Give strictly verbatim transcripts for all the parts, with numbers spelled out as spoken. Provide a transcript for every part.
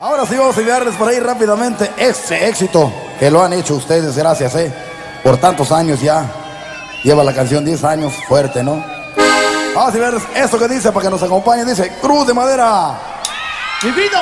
Ahora sí vamos a enviarles por ahí rápidamente ese éxito que lo han hecho ustedes, gracias, eh, por tantos años ya. Lleva la canción diez años, fuerte, ¿no? Vamos a enviarles esto que dice para que nos acompañen, dice Cruz de Madera. ¡Divino!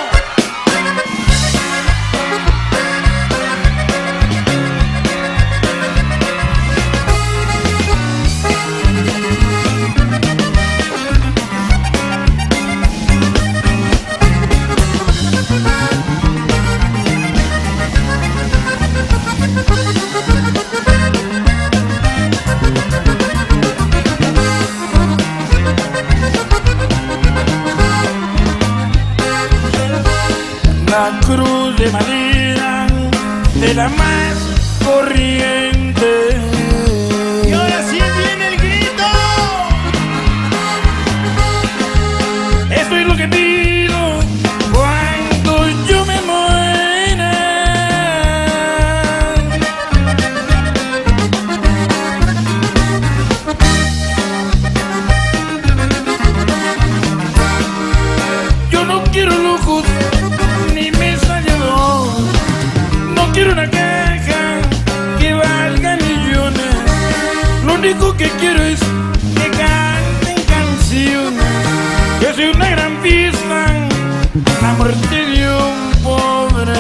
La cruz de madera de la más corriente. Y ahora sí viene el grito. Esto es lo que pido cuando yo me muera. Yo no quiero lujos ni mesa de honor, no quiero una caja que valga millones. Lo único que quiero es que canten canciones, que sea una gran fiesta, la muerte de un pobre.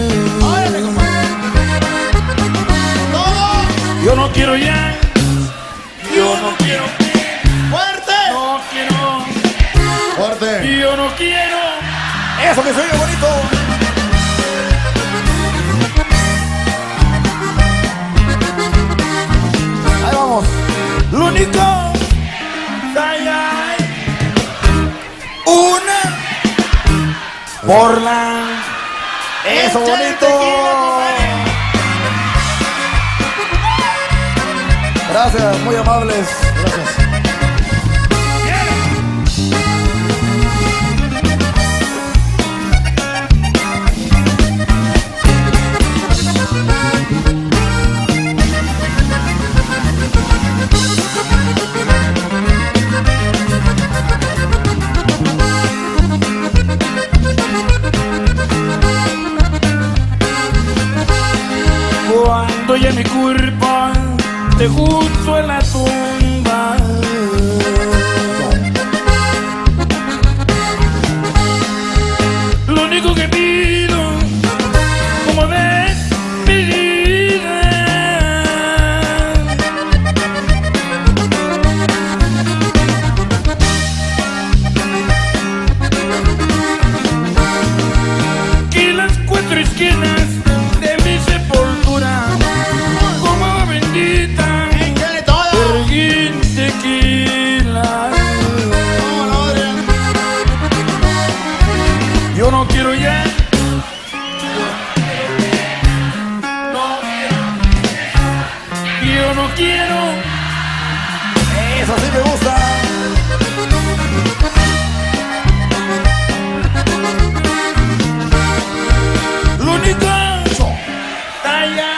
Yo no quiero ya, yo no quiero. ¡Fuerte! No quiero. ¡Fuerte! Yo no quiero. ¡Eso que se oye bonito! Ahí vamos. Lo único, ay, ay, una por la. ¡Eso bonito! Gracias, muy amables. Gracias. Cuando ya mi culpa te junto en la tumba, lo único que pido como despedida, que las cuatro esquinas de mi sepultura como agua bendita reguen tequila. Yo no quiero ya, no quiero, yo no quiero. Eso sí me gusta. Lo único, talla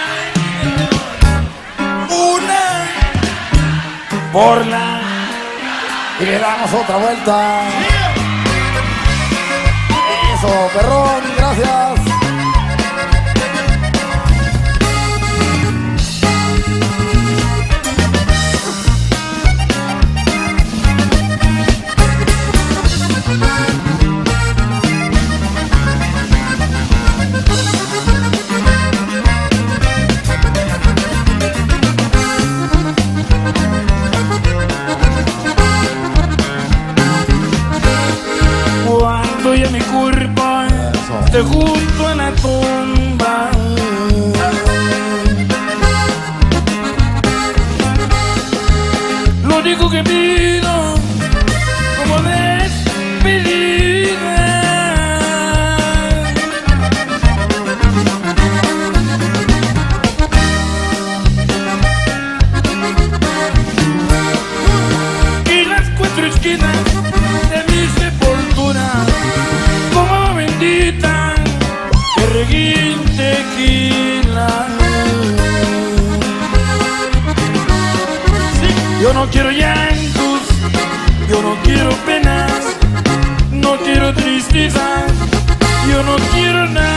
una por la. Y le damos otra vuelta. Eso, perrón, gracias. Cuando ya mi culpa te junto en la tumba, lo único que pido como despedida, que las cuatro esquinas de mi sepultura como agua bendita que reguen tequila. Sí, yo no quiero llantos, yo no quiero penas, no quiero tristeza, yo no quiero nada.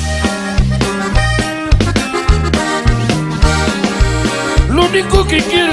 Lo único que quiero